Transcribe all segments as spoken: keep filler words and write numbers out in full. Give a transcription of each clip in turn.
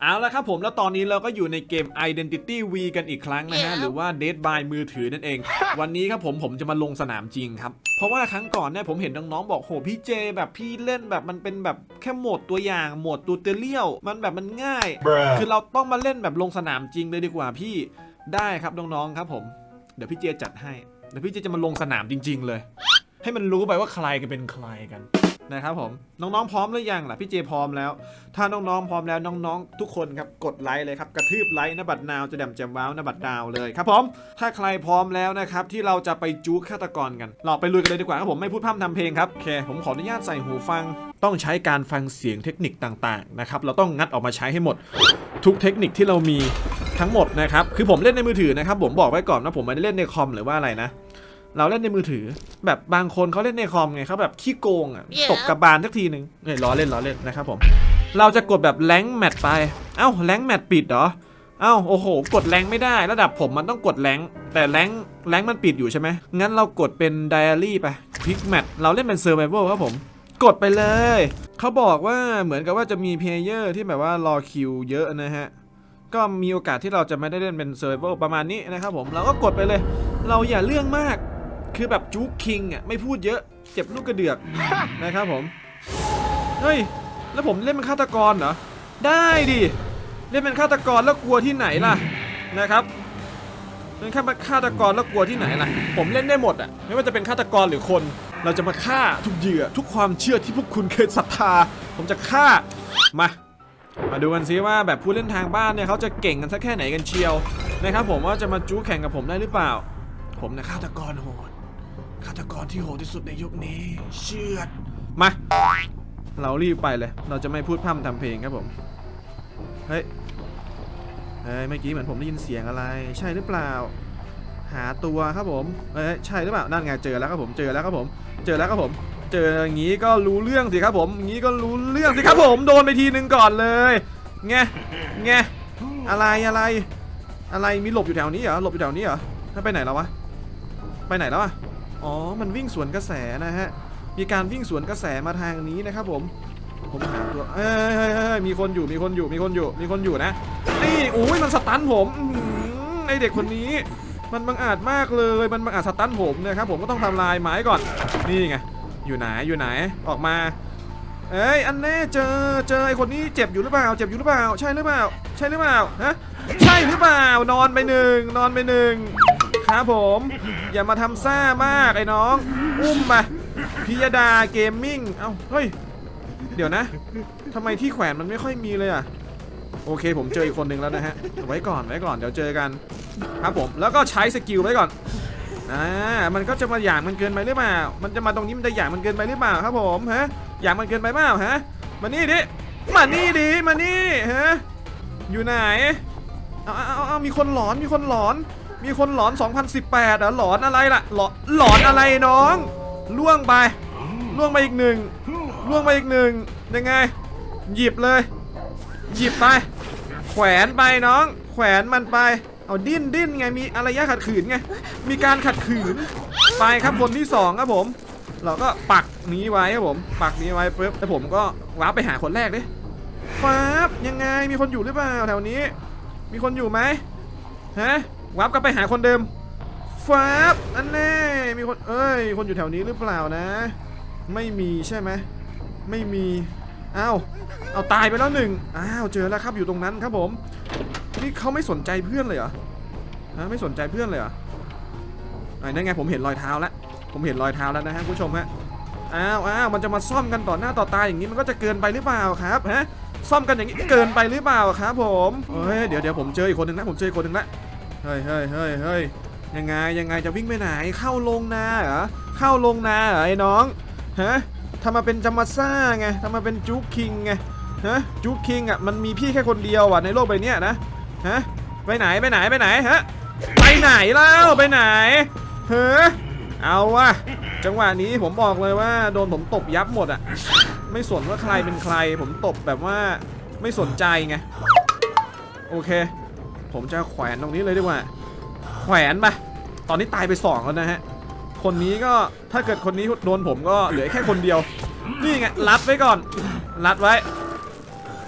เอาละครับผมแล้วตอนนี้เราก็อยู่ในเกม Identity V กันอีกครั้งนะฮะ yeah. หรือว่า Dead by มือถือนั่นเอง วันนี้ครับผมผมจะมาลงสนามจริงครับเพราะว่าครั้งก่อนเนี่ยผมเห็นน้องๆบอกโหพี่เจแบบพี่เล่นแบบมันเป็นแบบแค่โหมดตัวอย่างโหมดตูเตเรียลมันแบบมันง่าย Bruh. คือเราต้องมาเล่นแบบลงสนามจริงเลยดีกว่าพี่ได้ครับน้องๆครับผมเดี๋ยวพี่เจจัดให้เดี๋ยวพี่เจจะมาลงสนามจริงๆเลยให้มันรู้ไปว่าใครกันเป็นใครกันนะครับผมน้องๆพร้อมหรือยังล่ะพี่เจพร้อมแล้วถ้าน้องๆพร้อมแล้วน้องๆทุกคนครับกดไลค์เลยครับกระทืบไลค์นบัดนาวจะแดมแจมว้าวนบัดดาวเลยครับผมถ้าใครพร้อมแล้วนะครับที่เราจะไปจู๊ฆาตกรกันเราไปลุยกันเลยดีกว่าครับผมไม่พูดพร่ำทำเพลงครับโอเคผมขออนุญาตใส่หูฟังต้องใช้การฟังเสียงเทคนิคต่างๆนะครับเราต้องงัดออกมาใช้ให้หมดทุกเทคนิคที่เรามีทั้งหมดนะครับคือผมเล่นในมือถือนะครับผมบอกไว้ก่อนว่าผมไม่ได้เล่นในคอมหรือว่าอะไรนะเราเล่นในมือถือแบบบางคนเขาเล่นในคอมไงเขาแบบขี้โกงอ่ะ yeah. ตกกระบาลสักทีหนึ่งเนี่ยล้อเล่นล้อเล่นนะครับผมเราจะกดแบบแรงแมทไปเอ้าแรงแมทปิดเหรอเอ้าโอ้โหกดแรงไม่ได้ระดับผมมันต้องกดแรงแต่แรงแรงมันปิดอยู่ใช่ไหมงั้นเรากดเป็นไดอารี่ไปคลิกแมทเราเล่นเป็นเซอร์ไวเวอร์ครับผมกดไปเลยเขาบอกว่าเหมือนกับว่าจะมีเพลเยอร์ที่แบบว่ารอคิวเยอะนะฮะก็มีโอกาสที่เราจะไม่ได้เล่นเป็นเซอร์ไวเวอร์ประมาณนี้นะครับผมเราก็กดไปเลยเราอย่าเรื่องมากคือแบบจู๊กคิงอ่ะไม่พูดเยอะเจ็บลูกกระเดือกนะครับผมเฮ้ยแล้วผมเล่นเป็นฆาตกรเหรอได้ดิเล่นเป็นฆาตกรแล้วกลัวที่ไหนล่ะนะครับเป็นแค่ฆาตกรแล้วกลัวที่ไหนล่ะผมเล่นได้หมดอ่ะไม่ว่าจะเป็นฆาตกรหรือคนเราจะมาฆ่าทุกเหยื่อทุกความเชื่อที่พวกคุณเคยศรัทธาผมจะฆ่ามามาดูกันซิว่าแบบผู้เล่นทางบ้านเนี่ยเขาจะเก่งกันสักแค่ไหนกันเชียวนะครับผมว่าจะมาจู๊แข่งกับผมได้หรือเปล่าผมนะฆาตกรโหดฆาตกรที่โหดที่สุดในยุคนี้เชือดมาเรารีบไปเลยเราจะไม่พูดพร่ำทำเพลงครับผมเฮ้ยเฮ้ยเมื่อกี้เหมือนผมได้ยินเสียงอะไรใช่หรือเปล่าหาตัวครับผมเฮ้ยใช่หรือเปล่านั่นไงเจอแล้วครับผมเจอแล้วครับผมเจอแล้วครับผมเจออย่างนี้ก็รู้เรื่องสิครับผมอย่างนี้ก็รู้เรื่องสิครับผมโดนไปทีนึงก่อนเลยไงไงอะไรอะไรอะไรมีหลบอยู่แถวนี้เหรอหลบอยู่แถวนี้เหรอถ้าไปไหนแล้ววะไปไหนแล้วอะอ๋อมันวิ่งสวนกระแสนะฮะมีการวิ่งสวนกระแสมาทางนี้นะครับผมผมหาตัวเอ้ยมีคนอยู่มีคนอยู่มีคนอยู่มีคนอยู่นะนี่โอ้ยมันสตันผมไอเด็กคนนี้มันบังอาจมากเลยมันบังอาจสตันผมนะครับผมก็ต้องทำลายไม้ก่อนนี่ไงอยู่ไหนอยู่ไหนออกมาเอ้ยอันแน่เจอเจอไอคนนี้เจ็บอยู่หรือเปล่าเจ็บอยู่หรือเปล่าใช่หรือเปล่าใช่หรือเปล่าฮะใช่หรือเปล่านอนไปหนึ่งนอนไปหนึ่งครับผมอย่ามาทำซ่ามากไอ้น้องอุ้มมาพิยดาเกมมิ่งเอ้าเฮ้ยเดี๋ยวนะทำไมที่แขวนมันไม่ค่อยมีเลยอ่ะโอเคผมเจออีกคนหนึ่งแล้วนะฮะไว้ก่อนไว้ก่อนเดี๋ยวเจอกันครับผมแล้วก็ใช้สกิลไว้ก่อนอ่ามันก็จะมาหยางมันเกินไปหรือเปล่ามันจะมาตรงนี้มันจะหยางมันเกินไปหรือเปล่าครับผมฮะหยางมันเกินไปเปล่าฮะมานี่ดิมานี่ดิมานี่ฮะอยู่ไหนเอาเอาเอามีคนหลอนมีคนหลอนมีคนหลอนสองพันสิบแปดเหรอหลอนอะไรล่ะหลอนหลอนอะไรน้องล่วงไปล่วงไปอีกหนึ่งล่วงไปอีกหนึ่งยังไงหยิบเลยหยิบไปแขวนไปน้องแขวนมันไปเอาดิ้นดิ้นไงมีอะไรยะขัดขืนไงมีการขัดขืนไปครับคนที่สองครับผมเราก็ปักนี้ไว้ครับผมปักนี้ไว้ปุ๊บแล้วผมก็ว้าไปหาคนแรกดิฟ้าบยังไงมีคนอยู่หรือเปล่าแถวนี้มีคนอยู่ไหมฮะวับก็ไปหาคนเดิมฟ้าบอันแน่มีคนเอ้ยคนอยู่แถวนี้หรือเปล่านะไม่มีใช่ไหมไม่มีอ้าวเอาตายไปแล้วหนึ่งอ้าวเจอแล้วครับอยู่ตรงนั้นครับผมนี่เขาไม่สนใจเพื่อนเลยเหรอฮะไม่สนใจเพื่อนเลยเหรอไอ้นั่นไงผมเห็นรอยเท้าแล้วผมเห็นรอยเท้าแล้วนะฮะผู้ชมฮะอ้าวอ้าวมันจะมาซ่อมกันต่อหน้าต่อตาอย่างนี้มันก็จะเกินไปหรือเปล่าครับฮะซ่อมกันอย่างนี้เกินไปหรือเปล่าครับผมเฮ้ยเดี๋ยวเดี๋ยวผมเจออีกคนหนึ่งนะผมเจออีกคนหนึ่งละเฮ้ยเฮ้ยเฮ้ยเฮ้ยยังไงยังไงจะวิ่งไปไหนเข้าลงนาเหรอเข้าลงนาเหรอไอ้น้องฮะทำมาเป็นจัมมาซ่าไงทำมาเป็นจู๊คิงไงฮะจู๊คิงอ่ะมันมีพี่แค่คนเดียวอ่ะในโลกใบนี้นะฮะไปไหนไปไหนไปไหนฮะไปไหนแล้วไปไหนเฮ้อเอาวะจังหวะนี้ผมบอกเลยว่าโดนผมตบยับหมดอ่ะไม่สนว่าใครเป็นใครผมตบแบบว่าไม่สนใจไงโอเคผมจะแขวนตรงนี้เลยดีกว่าแขวนไปตอนนี้ตายไปสองแล้วนะฮะคนนี้ก็ถ้าเกิดคนนี้โดนผมก็เหลือแค่คนเดียวนี่ไงรัดไว้ก่อนรัดไว้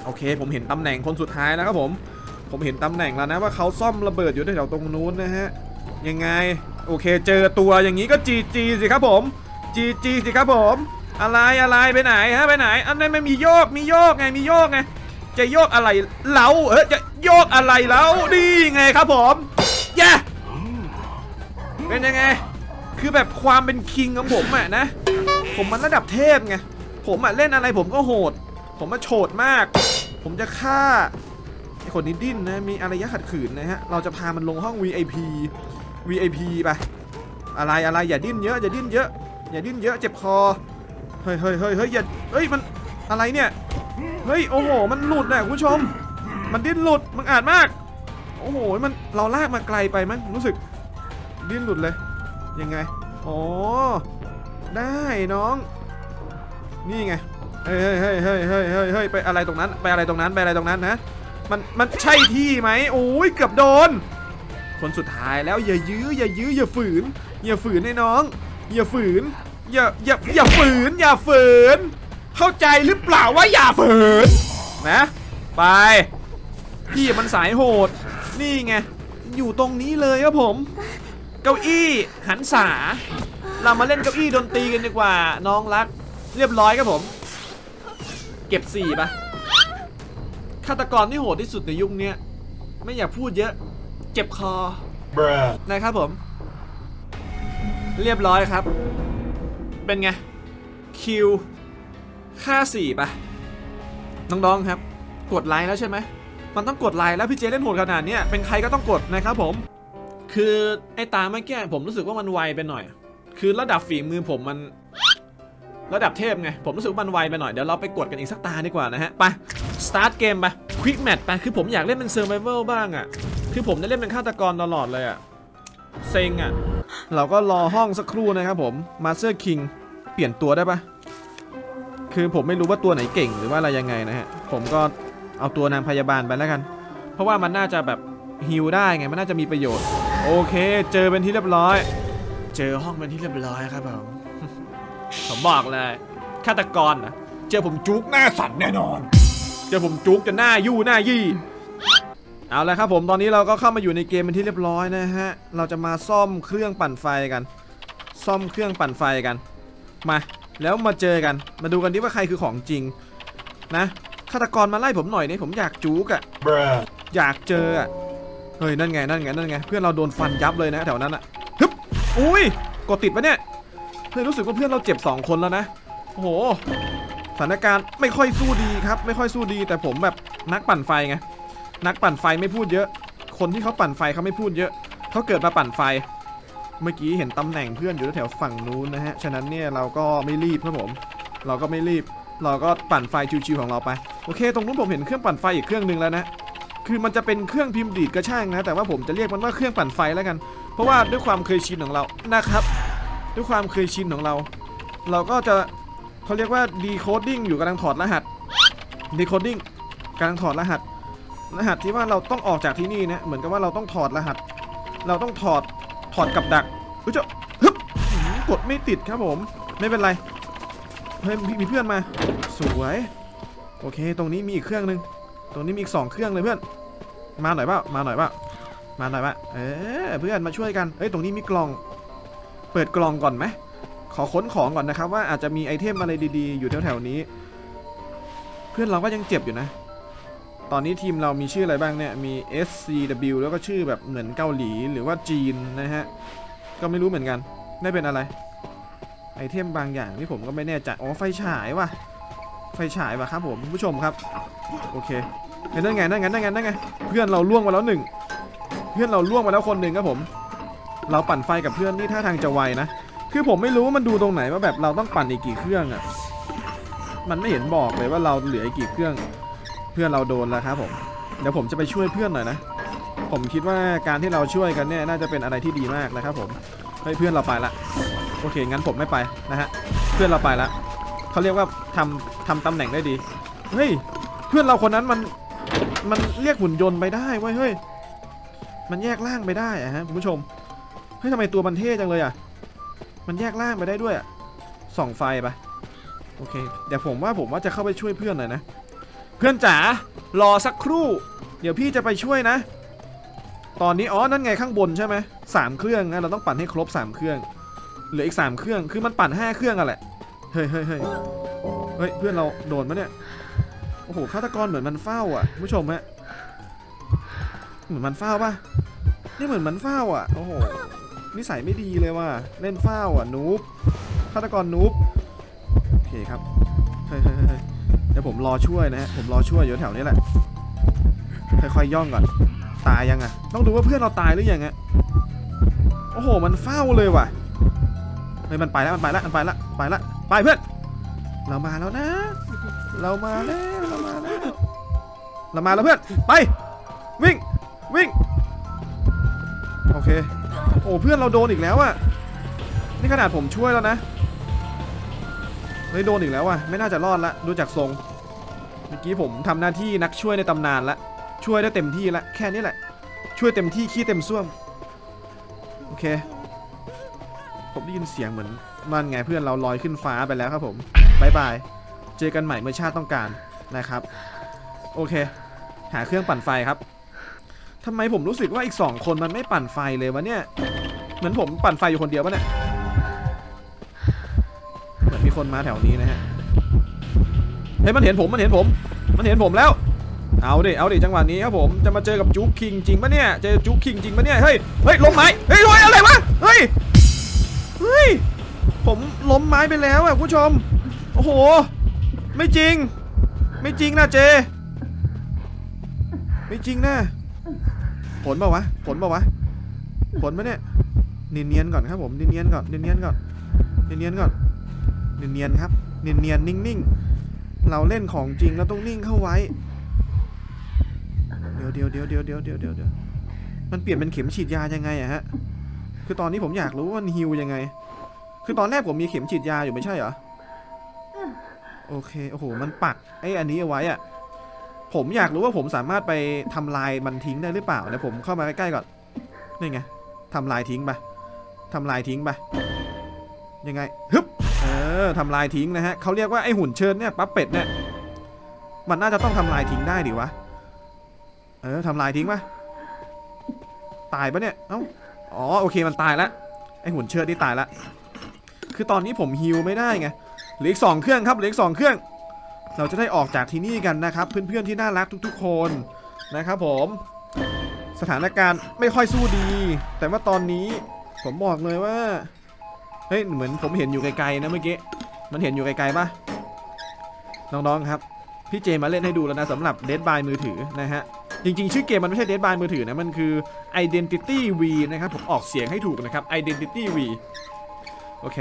โอเคผมเห็นตำแหน่งคนสุดท้ายแล้วครับผมผมเห็นตำแหน่งแล้วนะว่าเขาซ่อมระเบิดอยู่แถวตรงนู้นนะฮะยังไงโอเคเจอตัวอย่างนี้ก็จีจีสิครับผมจีจีสิครับผมอะไรอะไรไปไหนฮะไปไหนอันนั้นไม่มีโยกมีโยกไงมีโยกไงจะโยกอะไรเล้าเออจะโยกอะไรเล้าดีไงครับผมแย่เป็นยังไงคือแบบความเป็นคิงของผมอะนะผมมันระดับเทพไงผมอะเล่นอะไรผมก็โหดผมมาโฉดมากผมจะฆ่าไอ้คนนี้ดิ้นนะมีอารยะขัดขืนนะฮะเราจะพามันลงห้อง วี ไอ พี วี ไอ พี ไปอะไรอะไรอย่าดิ้นเยอะอย่าดิ้นเยอะอย่าดิ้นเยอะเจ็บคอเฮ้ยเฮ้ยเฮ้ยเฮ้ยอย่าเฮ้ยมันอะไรเนี่ยเฮ้ยโอ้โหมันหลุดนะคุณผู้ชมมันดิ้นหลุดมันอาจมากโอ้โหมันเราลากมาไกลไปมั้งรู้สึกดิ้นหลุดเลยยังไงอ๋อได้น้องนี่ไงเฮ้ยเฮ้ยเฮ้ยเฮ้ยเฮ้ยเฮ้ยไปอะไรตรงนั้นไปอะไรตรงนั้นไปอะไรตรงนั้นนะมันมันใช่ที่ไหมโอ้ยเกือบโดนคนสุดท้ายแล้วอย่ายื้ออย่ายื้ออย่าฝืนอย่าฝืนให้น้องอย่าฝืนอย่าอย่าอย่าฝืนอย่าฝืนเข้าใจหรือเปล่าว่าอย่าฝืนนะไปพี่มันสายโหดนี่ไงอยู่ตรงนี้เลยครับผมเก้าอี้หันษาเรามาเล่นเก้าอี้ดนตรีกันดีกว่าน้องรักเรียบร้อยครับผมเก็บสี่ปะฆาตกรที่โหดที่สุดในยุคนี้ไม่อยากพูดเยอะเจ็บคอนะครับผมเรียบร้อยครับเป็นไงคิวค่าสี่ปะน้องๆครับกดไลค์แล้วใช่ไหมมันต้องกดไลค์แล้วพี่เจเล่นโหดขนาดนี้เป็นใครก็ต้องกดนะครับผมคือไอ้ตาเมื่อกี้ผมรู้สึกว่ามันไวไปหน่อยคือระดับฝีมือผมมันระดับเทพไงผมรู้สึกว่ามันไวไปหน่อยเดี๋ยวเราไปกดกันอีกสักตาดีกว่านะฮะไปสตาร์ทเกมไปควิกแมทไปคือผมอยากเล่นเป็นเซอร์ไวเวอร์บ้างอ่ะคือผมได้เล่นเป็นฆาตกรตลอดเลยอ่ะเซ็งอ่ะเราก็รอห้องสักครู่นะครับผมมาสเตอร์คิงเปลี่ยนตัวได้ปะคือผมไม่รู้ว่าตัวไหนเก่งหรือว่าอะไรยังไงนะฮะผมก็เอาตัวนางพยาบาลไปแล้วกันเพราะว่ามันน่าจะแบบฮิลได้ไงมันน่าจะมีประโยชน์โอเคเจอเป็นที่เรียบร้อยเจอห้องเป็นที่เรียบร้อยครับผมผมบอกเลยฆาตกรนะเจอผมจุกหน้าสั่นแน่นอนเจอผมจุกจะหน้ายู่หน้ายี่เอาละครับผมตอนนี้เราก็เข้ามาอยู่ในเกมเป็นที่เรียบร้อยนะฮะเราจะมาซ่อมเครื่องปั่นไฟกันซ่อมเครื่องปั่นไฟกันมาแล้วมาเจอกันมาดูกันดิว่าใครคือของจริงนะฆาตกรมาไล่ผมหน่อยนี่ผมอยากจุกอะอยากเจออะเฮ้ยนั่นไงนั่นไงนั่นไงเพื่อนเราโดนฟันยับเลยนะแถวนั้นอะฮึบอุ้ยกดติดปะเนี่ยเพื่อนรู้สึกว่าเพื่อนเราเจ็บสองคนแล้วนะโอ้โหสถานการณ์ไม่ค่อยสู้ดีครับไม่ค่อยสู้ดีแต่ผมแบบนักปั่นไฟไงนักปั่นไฟไม่พูดเยอะคนที่เขาปั่นไฟเขาไม่พูดเยอะเขาเกิดมาปั่นไฟเมื่อกี้เห็นตำแหน่งเพื่อนอยู่แถวฝั่งนู้นนะฮะฉะนั้นเนี่ยเราก็ไม่รีบครับผมเราก็ไม่รีบเราก็ปั่นไฟชิวๆของเราไปโอเคตรงนู้นผมเห็นเครื่องปั่นไฟอีกเครื่องนึงแล้วนะคือมันจะเป็นเครื่องพิมพ์ดีดก็ช่างนะแต่ว่าผมจะเรียกมันว่าเครื่องปั่นไฟแล้วกันเพราะว่าด้วยความเคยชินของเรานะครับด้วยความเคยชินของเราเราก็จะเขาเรียกว่า decoding อยู่กำลังถอดรหัส decoding กำลังถอดรหัสรหัสที่ว่าเราต้องออกจากที่นี่นะเหมือนกับว่าเราต้องถอดรหัสเราต้องถอดถอดกับดักเฮ้ยเจ้าฮึบกดไม่ติดครับผมไม่เป็นไรเฮ้ยมีเพื่อนมาสวยโอเคตรงนี้มีอีกเครื่องนึงตรงนี้มีอีกสองเครื่องเลยเพื่อนมาหน่อยเปล่ามาหน่อยเปล่ามาหน่อยเปล่าเออเพื่อนมาช่วยกันเอ้ยตรงนี้มีกล่องเปิดกล่องก่อนไหมขอค้นของก่อนนะครับว่าอาจจะมีไอเทมอะไรดีๆอยู่แถวๆนี้เพื่อนเราก็ยังเจ็บอยู่นะตอนนี้ทีมเรามีชื่ออะไรบ้างเนี่ยมี เอส ซี ดับเบิลยู แล้วก็ชื่อแบบเหมือนเกาหลีหรือว่าจีนนะฮะก็ไม่รู้เหมือนกันได้เป็นอะไรไอเทมบางอย่างที่ผมก็ไม่แน่ใจอ๋อไฟฉายว่ะไฟฉายว่ะครับผมผู้ชมครับโอเคนั่นไงนั่นไงนั่นไงนั่นไงเพื่อนเราล่วงมาแล้วหนึ่งเพื่อนเราล่วงมาแล้วคนหนึ่งครับผมเราปั่นไฟกับเพื่อนนี่ท่าทางจะไวนะคือผมไม่รู้ว่ามันดูตรงไหนว่าแบบเราต้องปั่นอีกกี่เครื่องอ่ะมันไม่เห็นบอกเลยว่าเราเหลืออีกกี่เครื่องเพื่อนเราโดนแล้วครับผมเดี๋ยวผมจะไปช่วยเพื่อนหน่อยนะผมคิดว่าการที่เราช่วยกันเนี่ยน่าจะเป็นอะไรที่ดีมากนะครับผมเฮ้ยเพื่อนเราไปละโอเคงั้นผมไม่ไปนะฮะเพื่อนเราไปละเขาเรียกว่าทำทำตำแหน่งได้ดีเฮ้ยเพื่อนเราคนนั้นมันมันเรียกหุ่นยนต์ไปได้เว้ยเฮ้ยมันแยกร่างไปได้อะฮะคุณผู้ชมเฮ้ยทำไมตัวมันเท่จังเลยอ่ะมันแยกร่างไปได้ด้วยอ่ะ ส่องไฟไปโอเคเดี๋ยวผมว่าผมว่าจะเข้าไปช่วยเพื่อนหน่อยนะเพื่อนจ๋ารอสักครู่เดี๋ยวพี่จะไปช่วยนะตอนนี้อ๋อนั่นไงข้างบนใช่ไหมสามเครื่องนะเราต้องปั่นให้ครบสามเครื่องเหลืออีกสามเครื่องคือมันปั่นห้าเครื่องอะแหละเฮ้ยเฮ้ยเฮ้ยเฮ้ยเพื่อนเราโดนมั้ยเนี่ยโอ้โหฆาตกรเหมือนมันเฝ้าอ่ะผู้ชมฮะเหมือนมันเฝ้าป่ะนี่เหมือนมันเฝ้าอ่ะโอ้โหนิสัยไม่ดีเลยว่ะเล่นเฝ้าอ่ะนูบฆาตกรนูบโอเคครับเฮ้ยเฮ้ยเฮ้ยเดี๋ยวผมรอช่วยนะฮะผมรอช่วยอยู่แถวนี้แหละค่อยๆย่องก่อนตายยังอ่ะต้องดูว่าเพื่อนเราตายหรือยังฮะโอ้โหมันเฝ้าเลยว่ะเฮ้ยมันไปแล้วมันไปแล้วมันไปแล้วไปแล้วไปเพื่อนเรามาแล้วนะเรามาแล้วเรามาแล้วเรามาแล้วเพื่อนไปวิ่งวิ่งโอเคโอ้เพื่อนเราโดนอีกแล้วอ่ะนี่ขนาดผมช่วยแล้วนะเฮ้ยโดนอีกแล้วอ่ะไม่น่าจะรอดละดูจากทรงเมื่อกี้ผมทำหน้าที่นักช่วยในตำนานละช่วยได้เต็มที่ละแค่นี้แหละช่วยเต็มที่ขี้เต็มส้วมโอเคผมได้ยินเสียงเหมือนมันไงเพื่อนเราลอยขึ้นฟ้าไปแล้วครับผมบายบายเจอกันใหม่เมื่อชาติต้องการนะครับโอเคหาเครื่องปั่นไฟครับทำไมผมรู้สึกว่าอีกสองคนมันไม่ปั่นไฟเลยวะเนี่ยเหมือนผมปั่นไฟอยู่คนเดียวปะเนี่ยเหมือนมีคนมาแถวนี้นะฮะเฮ้ยมันเห็นผมมันเห็นผมมันเห็นผมแล้วเอาดิเอาดิจังหวะนี้ครับผมจะมาเจอกับจุ๊กคิงจริงปะเนี่ยเจอจุ๊กคิงจริงปะเนี่ยเฮ้ยเฮ้ยล้มไม้เฮ้ยอะไรวะเฮ้ยเฮ้ยผมล้มไม้ไปแล้วอ่ะผู้ชมโอ้โหไม่จริงไม่จริงนะเจไม่จริงนะผลเปล่าวะผลเปล่าวะผลปะเนี่ยเนียนๆก่อนครับผมเนียนๆก่อนเนียนๆก่อนเนียนๆก่อนเนียนๆครับเนียนๆนิ่งๆเราเล่นของจริงเราต้องนิ่งเข้าไว้เดี๋ยวเดี๋ยวเดี๋ยวเดี๋ยวเดี๋ยวเดี๋ยวเดี๋ยวมันเปลี่ยนเป็นเข็มฉีดยายังไงอะฮะคือตอนนี้ผมอยากรู้ว่ามันฮิวยังไงคือตอนแรกผมมีเข็มฉีดยาอยู่ไม่ใช่เหรอโอเคโอ้โหมันปักไอ้อันนี้เอาไว้อะผมอยากรู้ว่าผมสามารถไปทำลายมันทิ้งได้หรือเปล่าเดี๋ยวผมเข้ามาใกล้ๆก่อนนี่ไงทำลายทิ้งไปทำลายทิ้งไปยังไงฮึบเออทำลายทิ้งนะฮะเขาเรียกว่าไอ้หุ่นเชิญเนี่ยปั๊บเป็ดเนี่ยมันน่าจะต้องทำลายทิ้งได้ดิวะเออทำลายทิ้งปะตายปะเนี่ยเอ้าอ๋อโอเคมันตายแล้วไอ้หุ่นเชิดนี่ตายแล้วคือตอนนี้ผมฮิวไม่ได้ไงเหลืออีกสองเครื่องครับเหลืออีกสองเครื่องเราจะได้ออกจากที่นี่กันนะครับเพื่อนๆที่น่ารักทุกๆคนนะครับผมสถานการณ์ไม่ค่อยสู้ดีแต่ว่าตอนนี้ผมบอกเลยว่าเฮ้ยเหมือนผมเห็นอยู่ไกลๆนะเมื่อกี้มันเห็นอยู่ไกลๆปะน้องๆครับพี่เจมาเล่นให้ดูแล้วนะสำหรับ Dead by มือถือนะฮะจริงๆชื่อเกมมันไม่ใช่ Dead by มือถือนะมันคือ Identity V นะครับผมออกเสียงให้ถูกนะครับ Identity V โอเค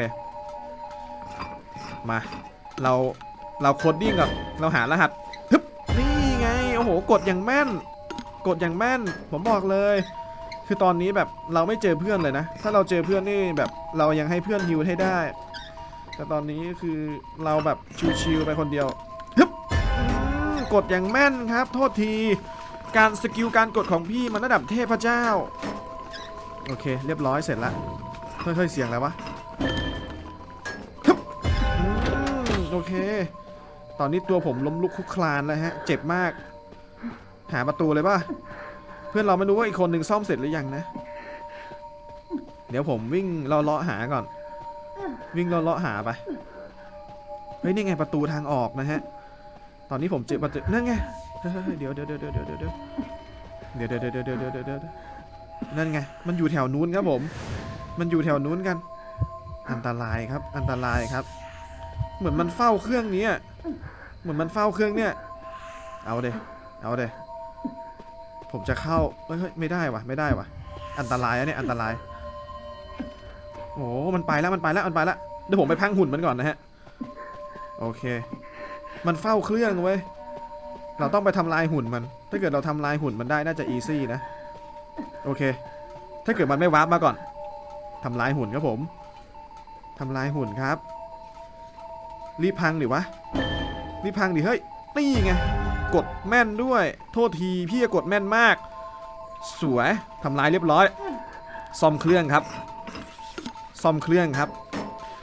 มาเราเราโคดดิ้งกับเราหารหัสฮึบนี่ไงโอ้โหกดอย่างแม่นกดอย่างแม่นผมบอกเลยคือตอนนี้แบบเราไม่เจอเพื่อนเลยนะถ้าเราเจอเพื่อนนี่แบบเรายังให้เพื่อนฮิวให้ได้แต่ตอนนี้คือเราแบบชิวๆไปคนเดียวฮึบกดอย่างแม่นครับโทษทีการสกิลการกดของพี่มันระดับเทพเจ้าโอเคเรียบร้อยเสร็จแล้วเฮ้ยๆเสียงอะไรวะฮึบโอเคตอนนี้ตัวผมล้มลุกคลุกคลานแล้วฮะเจ็บมากหาประตูเลยป่ะเพื่อนเราไม่รู้ว่าอีกคนหนึ่งซ่อมเสร็จหรือยังนะเดี๋ยวผมวิ่งเลาะๆหาก่อนวิ่งเลาะๆหาไปเฮ้ยนี่ไงประตูทางออกนะฮะตอนนี้ผมเจอประตูนั่นไงเดี๋ยวเดี๋ยวเดี๋ยวเดี๋ยวเดี๋ยวเดี๋ยวเดี๋ยวเดี๋ยวเดี๋ยวเดี๋ยวเดี๋ยวเดี๋ยวเดี๋ยวนั่นไงมันอยู่แถวนู้นครับผมมันอยู่แถวนู้นกันอันตรายครับอันตรายครับเหมือนมันเฝ้าเครื่องนี้เหมือนมันเฝ้าเครื่องเนี้ยเอาเดเอาเดผมจะเข้าเฮ้ยไม่ได้วะไม่ได้วะอันตรายอะเนี่ยอันตรายโอ้มันไปแล้วมันไปแล้วมันไปแล้วเดี๋ยวผมไปพังหุ่นมันก่อนนะฮะโอเคมันเฝ้าเครื่องเว้ยเราต้องไปทำลายหุ่นมันถ้าเกิดเราทำลายหุ่นมันได้น่าจะอีซี่นะโอเคถ้าเกิดมันไม่วาร์ปมาก่อนทำลายหุ่นครับผมทำลายหุ่นครับรีบพังดิวะรีบพังดิเฮ้ยนี่ไงกดแม่นด้วยโทษทีพี่กดแม่นมากสวยทำลายเรียบร้อยซ่อมเครื่องครับซ่อมเครื่องครับ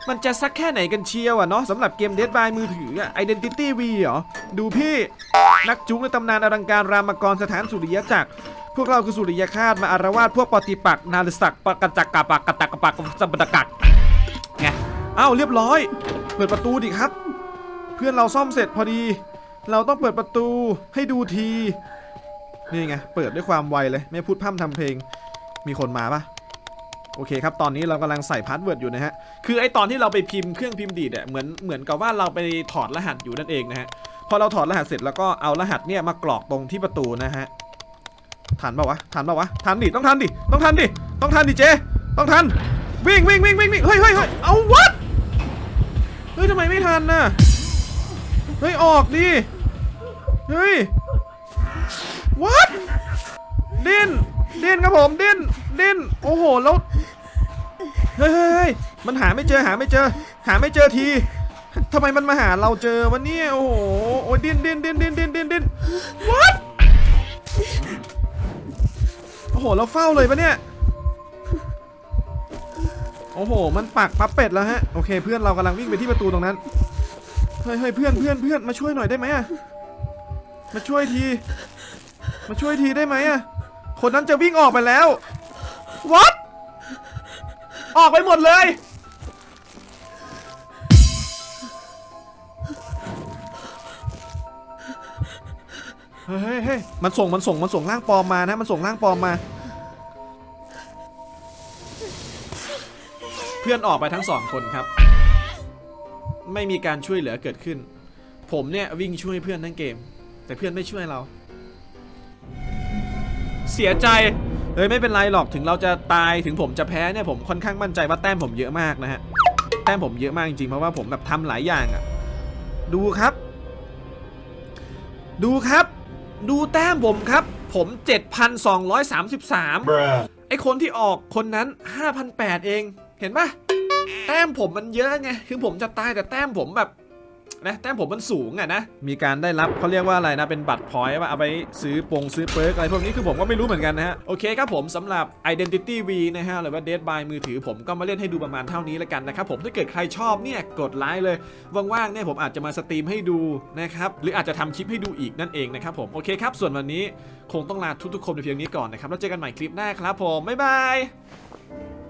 มันจะสักแค่ไหนกันเชียวอะเนาะสำหรับเกม Dead by มือถืออะ Identity V เหรอดูพี่นักจุ๊กในตำนานอลังการรามกรสถานสุริยจักรพวกเราคือสุริยคาตมาอารวาสพวกปฏิปักษ์นาลศักดิ์ปกจักกะปากกะตักกะปากสัปดกักไงเอ้าเรียบร้อยเปิดประตูดิครับเพื่อนเราซ่อมเสร็จพอดีเราต้องเปิดประตูให้ดูทีนี่ไงเปิดด้วยความไวเลยไม่พูดพร่ำทำเพลงมีคนมาปะโอเคครับตอนนี้เรากำลังใส่พาสเวิร์ดอยู่นะฮะคือไอตอนที่เราไปพิมพ์เครื่องพิมพ์ดีดเนี่ยเหมือนเหมือนกับว่าเราไปถอดรหัสอยู่นั่นเองนะฮะพอเราถอดรหัสเสร็จแล้วก็เอารหัสเนี่ยมากรอกตรงที่ประตูนะฮะทันป่าวะทันป่าวะทันดิต้องทันดิต้องทันดิต้องทันดิเจต้องทันวิ่งวิ่งวิ่งวิ่งวิ่งเฮ้ยเฮ้ยเฮ้ยเอาวัดเฮ้ยทำไมไม่ทันน่ะเฮ้ยออกดิเฮ้ยวัดดิ้นดิ้นครับผมดิ้นดิ้นโอ้โหแล้วเฮ้ยเฮ้ยมันหาไม่เจอหาไม่เจอหาไม่เจอทีทำไมมันมาหาเราเจอวันนี้โอ้โหโอ้ยดิ้นดิ้นดิ้นดิ้นดิ้นดิ้นดิ้นวัดโอ้โหเราเฝ้าเลยปะเนี่ยโอ้โหมันปักปั๊บเป็ดแล้วฮะโอเคเพื่อนเรากำลังวิ่งไปที่ประตูตรงนั้นเฮ้ยเฮ้ยเพื่อนเพื่อนเพื่อนมาช่วยหน่อยได้ไหมอะมาช่วยทีมาช่วยทีได้ไหมอะคนนั้นจะวิ่งออกไปแล้ววัดออกไปหมดเลยเฮ้ยเฮ้ยมันส่งมันส่งมันส่งร่างปลอมมานะมันส่งร่างปลอมมาเพื่อนออกไปทั้งสองคนครับไม่มีการช่วยเหลือเกิดขึ้นผมเนี่ยวิ่งช่วยเพื่อนทั้งเกมแต่เพื่อนไม่ช่วยเราเสียใจเฮ้ยไม่เป็นไรหรอกถึงเราจะตายถึงผมจะแพ้เนี่ยผมค่อนข้างมั่นใจว่าแต้มผมเยอะมากนะฮะแต้มผมเยอะมากจริงๆเพราะว่าผมแบบทำหลายอย่างอ่ะดูครับดูครับดูแต้มผมครับผม เจ็ดพันสองร้อยสามสิบสาม ไอคนที่ออกคนนั้น ห้าพันแปดร้อย เองเห็นปะแต้มผมมันเยอะไงคือผมจะตายแต่แต้มผมแบบนะแต้มผมมันสูงอ่ะนะมีการได้รับเขาเรียกว่าอะไรนะเป็นบัตรพอยต์ว่าเอาไปซื้อปงซื้อเปิร์กอะไรพวกนี้คือผมก็ไม่รู้เหมือนกันนะฮะโอเคครับผมสำหรับ Identity V นะฮะหรือว่า Dead by มือถือผมก็มาเล่นให้ดูประมาณเท่านี้แล้วกันนะครับผมถ้าเกิดใครชอบเนี่ยกดไลค์เลยว่างๆเนี่ยผมอาจจะมาสตรีมให้ดูนะครับหรืออาจจะทำคลิปให้ดูอีกนั่นเองนะครับผมโอเคครับส่วนวันนี้คงต้องลาทุกๆคนในเพียงนี้ก่อนนะครับแล้วเจอกันใหม่คลิปหน้าครับผมบ๊ายบาย